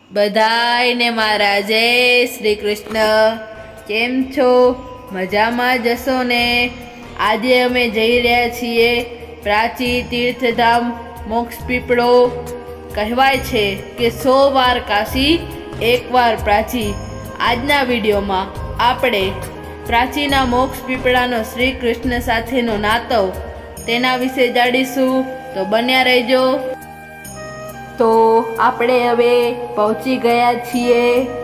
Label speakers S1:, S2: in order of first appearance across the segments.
S1: બધાયને મારા જય શ્રી કૃષ્ણ। કેમ છો? મજામાં જશો ને? આજે અમે જઈ રહ્યા છીએ પ્રાચી તીર્થધામ મોક્ષ પીપળો। કહેવાય છે કે 100 વાર કાશી 1 વાર પ્રાચી। આજના વિડીયોમાં આપણે પ્રાચીના મોક્ષ પીપળાનો શ્રી કૃષ્ણ સાથેનો નાતો તેના વિશે જાણીશું, તો બન્યા રહેજો। તો આપણે હવે પહોંચી ગયા છીએ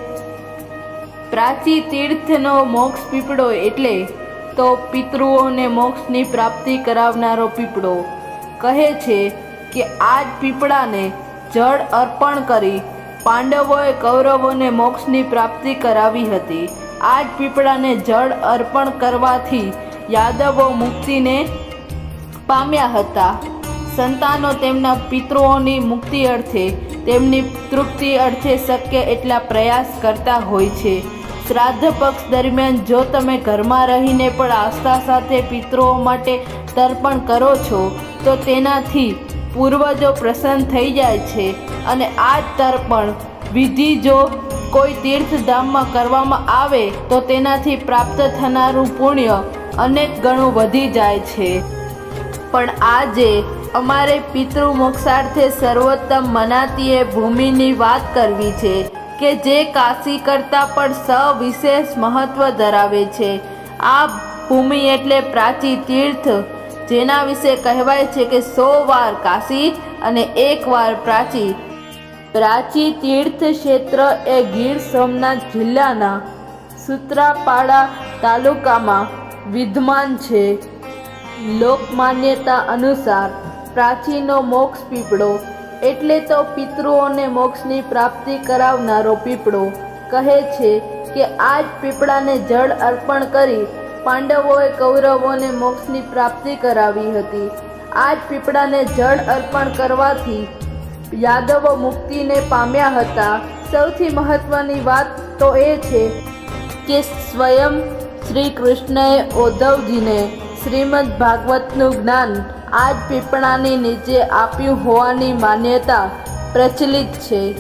S1: પ્રાચી તીર્થનો મોક્ષ પીપળો, એટલે તો પિતૃઓને મોક્ષની પ્રાપ્તિ કરાવનારો પીપળો। કહે છે કે આ જ પીપળાને જળ અર્પણ કરી પાંડવોએ કૌરવોને મોક્ષની પ્રાપ્તિ કરાવી હતી। આ જ પીપળાને જળ અર્પણ કરવાથી યાદવો મુક્તિને પામ્યા હતા। સંતાનો તેમના પિતૃઓની મુક્તિ અર્થે, તેમની તૃપ્તિ અર્થે શક્ય એટલા પ્રયાસ કરતા હોય છે। શ્રાદ્ધ પક્ષ દરમિયાન જો તમે ઘરમાં રહીને પણ આસ્થા સાથે પિતૃઓ માટે તર્પણ કરો છો તો તેનાથી પૂર્વજો પ્રસન્ન થઈ જાય છે, અને આ જ તર્પણ વિધિ જો કોઈ તીર્થધામમાં કરવામાં આવે તો તેનાથી પ્રાપ્ત થનારું પુણ્ય અનેક ગણું વધી જાય છે। પણ આજે અમારે પિતૃ મોક્ષાર્થે સર્વોત્તમ મનાતી એ ભૂમિની વાત કરવી છે કે જે કાશી કરતાં પણ સવિશેષ મહત્વ ધરાવે છે। આ ભૂમિ એટલે પ્રાચી તીર્થ, જેના વિશે કહેવાય છે કે 100 વાર કાશી અને 1 વાર પ્રાચી। પ્રાચી તીર્થ ક્ષેત્ર એ ગીર સોમનાથ જિલ્લાના સૂત્રાપાડા તાલુકામાં વિદ્યમાન છે। લોકમાન્યતા અનુસાર પ્રાચીનો મોક્ષ પીપળો એટલે તો પિતૃઓને મોક્ષની પ્રાપ્તિ કરાવનારો પીપળો। કહે છે કે આ જ પીપળાને જળ અર્પણ કરી પાંડવોએ કૌરવોને મોક્ષની પ્રાપ્તિ કરાવી હતી। આ જ પીપળાને જળ અર્પણ કરવાથી યાદવો મુક્તિને પામ્યા હતા। સૌથી મહત્વની વાત તો એ છે કે સ્વયં શ્રી કૃષ્ણએ ઉદ્ધવજીને શ્રીમદ ભાગવતનું જ્ઞાન આ જ પીપળાની નીચે આપ્યું હોવાની માન્યતા પ્રચલિત છે।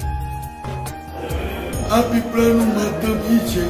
S2: આ પીપળાનું મહત્વ એ છે,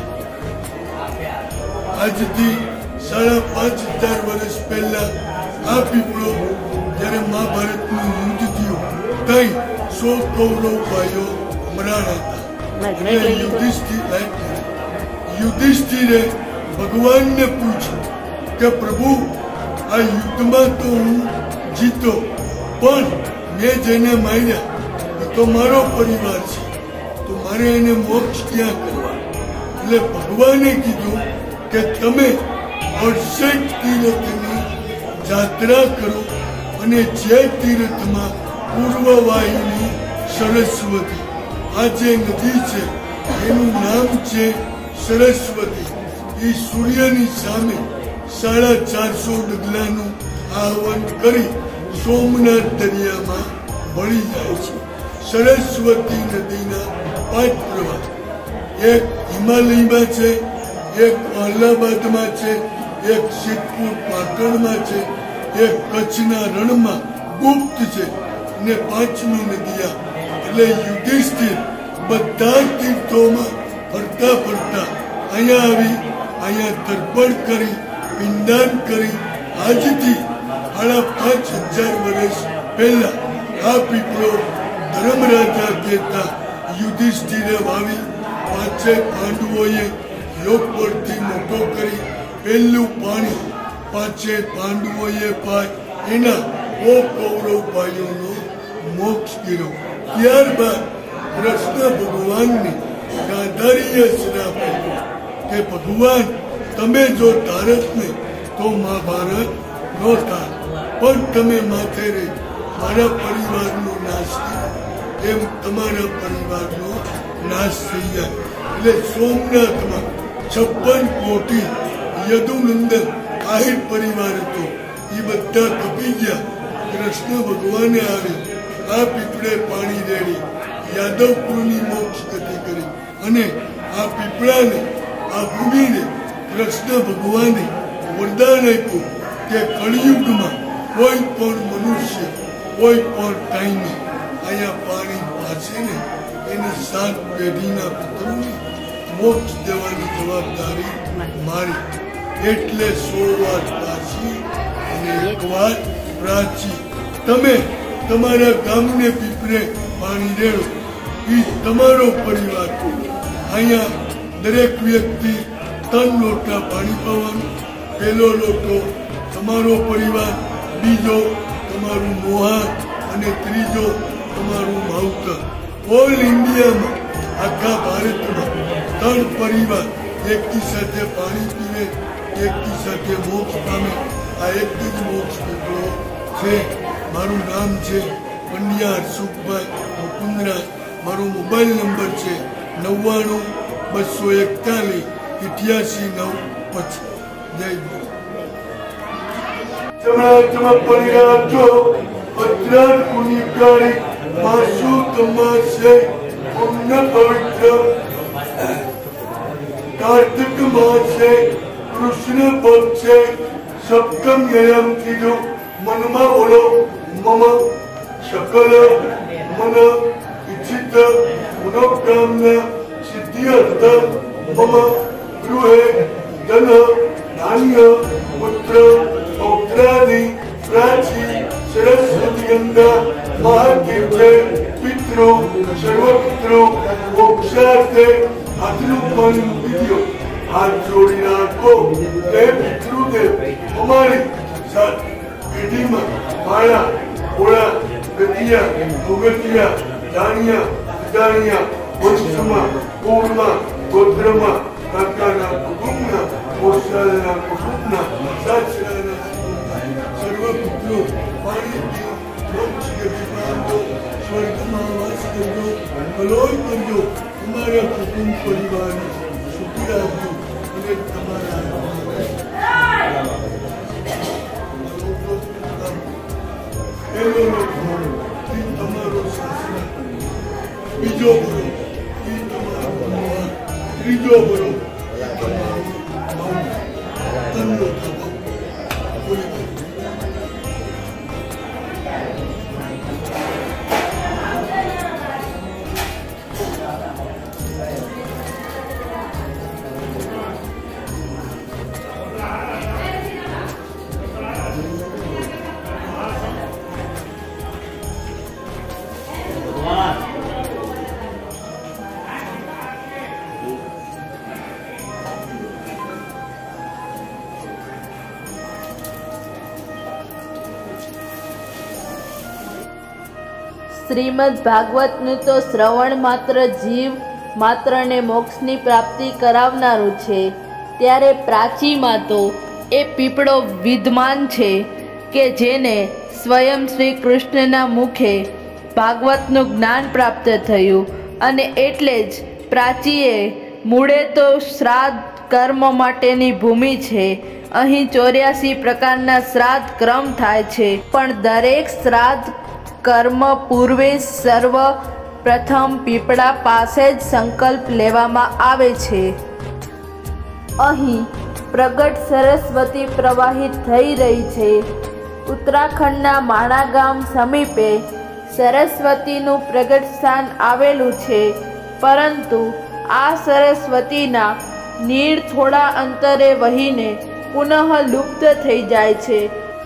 S2: આજથી 5,500 વર્ષ પહેલા આ પીપળો જ્યારે મહાભારતનું યુદ્ધ થયું ત્યાં 100 કૌરવ ભાઈઓ મરાણા હતા। યુધિષ્ઠિરે ભગવાનને પૂછ્યું કે પ્રભુ, આ યુદ્ધમાં તો હું જીતો, પણ મેં જેને માર્યા એ તો મારો પરિવાર છે, તો મારે એને મોક્ષ ક્યાં કરવા? એટલે ભગવાને કીધું કે તમે 68 તીર્થની યાત્રા કરો, અને જે તીર્થમાં પૂર્વવાહિની સરસ્વતી, આ જે નદી છે એનું નામ છે સરસ્વતી, એ સૂર્યની સામે 450 ડગલાનું આહવાન કરી સોમનાથ દરિયામાં ભળી જાય છે। સરસ્વતી નદીના 5 પ્રવાહ, એક હિમાલયમાં છે, એક અલ્હાબાદમાં છે, એક સિદ્ધપુર પાટણમાં છે, એક કચ્છના રણમાં ગુપ્ત છે, અને 5મી નદીયા એટલે યુધિષ્ઠિર બધા તીર્થોમાં ફરતા ફરતા અહીંયા આવી, અહીંયા તર્પણ કરી પિંડદાન કરી આજથી 5,500 વર્ષ પહેલા આ પીપળો ધર્મરાજા કહેતા યુધિષ્ઠિરે વાવી 5 પાંડવોએ લોક પરથી મોટો કરી પહેલું પાણી 5 પાંડવોએ પાય, એના કૌરવ ભાઈઓનો મોક્ષ કર્યો। ત્યારબાદ કૃષ્ણ ભગવાનને ગાંધારીએ શ્રાપ આપ્યો કે ભગવાન, તમે જો ધારત ને તો મહાભારત ન થાય, પણ તમે માથે રહી મારા પરિવારનો નાશ થયો, એમ તમારા પરિવારનો નાશ થઈ જાય। એટલે સોમનાથમાં 56 કોટી યદુનંદન આહિર પરિવાર હતો, એ બધા કપી ગયા। કૃષ્ણ ભગવાને આવી આ પીપળે પાણી રેડી યાદવ કુળની મોક્ષ ગતિ કરી, અને આ પીપળાને, આ ભૂમિને કૃષ્ણ ભગવાને વરદાન આપ્યું કે કળિયુગમાં કોઈ પણ મનુષ્ય કોઈ પણ ટાઈમે અહીંયા પાણી પાછે ને એને 7 પેઢીના પિતૃને મોક્ષ દેવાની જવાબદારી મારી. એટલે 100 વાર કાશી અને 1 વાર પ્રાચી. તમે તમારા ગામને પીપરે પાણી રેડો, એ તમારો પરિવાર. અહીંયા દરેક વ્યક્તિ 3 લોટા પાણી પાવાનું. પહેલો લોટો તમારો પરિવાર, બીજો તમારું મોહાર અને ત્રીજો તમારું માવતર. ઓલ ઇન્ડિયામાં, આખા ભારતમાં 3 પરિવાર એકી સાથે પાણી પીવે, એકી સાથે મોક્ષ પામે. આ એક જ મોક્ષ પીપળો છે. મારું નામ છે પંડ્યા હરસુખભાઈ મુકુંદરાજ. મારો મોબાઈલ નંબર છે 99-241-88-9. જય ગુરુ. ચમડા પરિરાજો ભદ્રાન પુનિકારી માસુ તમાશે પુણ્ય પવિત્ર કાર્તિક માસે કૃષ્ણ પક્ષે સપ્તમ યમ કીધું. મનમાં બોલો મમ સકલ મન ઇચ્છિત મનોકામના સિદ્ધિર્થ મમ ગૃહે ધન ધાન્ય પુત્ર પૌત્રાદિ પ્રાચી સરસ્વતી ગંગા મહાતીર્થે પિતૃ સર્વપિતૃ મોક્ષાર્થે હાથનું પાણી મૂકી દો. હાથ જોડી રાખો. હે પિતૃદેવ, અમારી પેઢીમાં માળા, ઓળા, ગતિયા, ભોગતિયા, દાણિયા, દાણિયા, વંશમાં, કુળમાં, ગોત્રમાં, કાકાના કુટુંબના, મોસાળના કુટુંબના, સાસરાના સર્વ પુત્રો પાણી પીઓ, મોક્ષ ગતિમાં આપો, સ્વર્ગમાં વાસ કરજો, કલોય કરજો. તમારા કુટુંબ પરિવારને સુખી રાખજો અને તમારા તમારો શાસન, બીજો બરો એ તમારો ભગવાન, ત્રીજો બરો એ તમારો તનનો થવો.
S1: શ્રીમદ ભાગવતનું તો શ્રવણ માત્ર જીવ માત્રને મોક્ષની પ્રાપ્તિ કરાવનારું છે, ત્યારે પ્રાચીમાં તો એ પીપળો વિદ્યમાન છે કે જેને સ્વયં શ્રી કૃષ્ણના મુખે ભાગવતનું જ્ઞાન પ્રાપ્ત થયું. અને એટલે જ પ્રાચીએ મૂળે તો શ્રાદ્ધ કર્મ માટેની ભૂમિ છે. અહીં 84 પ્રકારના શ્રાદ્ધ કર્મ થાય છે, પણ દરેક શ્રાદ્ધ કર્મ પૂર્વે સર્વ પ્રથમ પીપળા પાસે જ સંકલ્પ લેવામાં આવે છે. અહીં પ્રગટ સરસ્વતી પ્રવાહિત થઈ રહી છે. ઉત્તરાખંડના માણા ગામ સમીપે સરસ્વતીનું પ્રગટ સ્થાન આવેલું છે, પરંતુ આ સરસ્વતીના નીર થોડા અંતરે વહીને પુનઃ લુપ્ત થઈ જાય છે.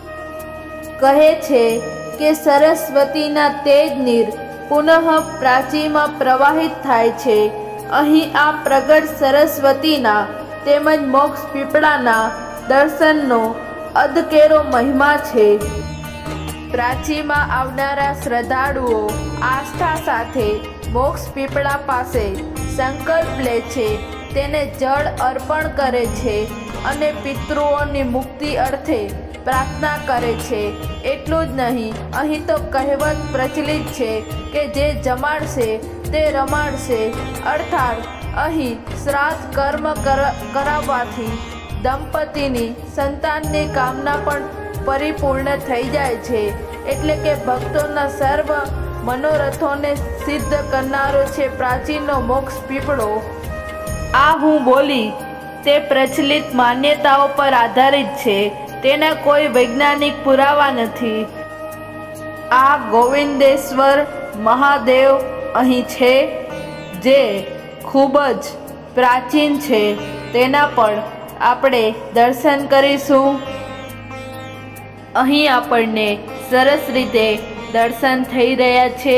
S1: કહે છે કે સરસ્વતીના તેજ નીર પુનઃ પ્રાચીમાં પ્રવાહિત થાય છે. અહીં આ પ્રગટ સરસ્વતીના તેમજ મોક્ષ પીપળાના દર્શનનો અદકેરો મહિમા છે. પ્રાચીમાં આવનારા શ્રદ્ધાળુઓ આસ્થા સાથે મોક્ષ પીપળા પાસે સંકલ્પ લે છે, તેને જળ અર્પણ કરે છે અને પિતૃઓની મુક્તિ અર્થે પ્રાર્થના કરે છે. એટલું જ નહીં, અહીં તો કહેવત પ્રચલિત છે કે જે જમાડશે તે રમાડશે. અર્થાત અહીં શ્રાદ્ધ કર્મ કરાવવાથી દંપતીની સંતાનની કામના પણ પરિપૂર્ણ થઈ જાય છે. એટલે કે ભક્તોના સર્વ મનોરથોને સિદ્ધ કરનારો છે પ્રાચીનનો મોક્ષ પીપળો. આ હું બોલી તે પ્રચલિત માન્યતાઓ પર આધારિત છે, તેના કોઈ વૈજ્ઞાનિક પુરાવા નથી. આ ગોવિંદેશ્વર મહાદેવ અહીં છે જે ખૂબ જ પ્રાચીન છે તેના પણ આપણે દર્શન કરીશું. અહીં આપણને સરસ રીતે દર્શન થઈ રહ્યા છે.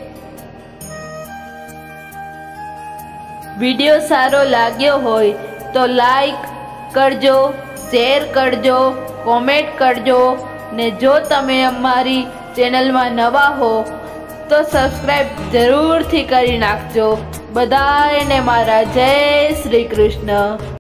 S1: વિડીયો સારો લાગ્યો હોય તો લાઈક કરજો, શેર કરજો, કોમેન્ટ કરજો ને જો તમે અમારી ચેનલમાં નવા હો તો સબસ્ક્રાઈબ જરૂરથી કરી નાખજો. બધાને મારા જય શ્રી કૃષ્ણ.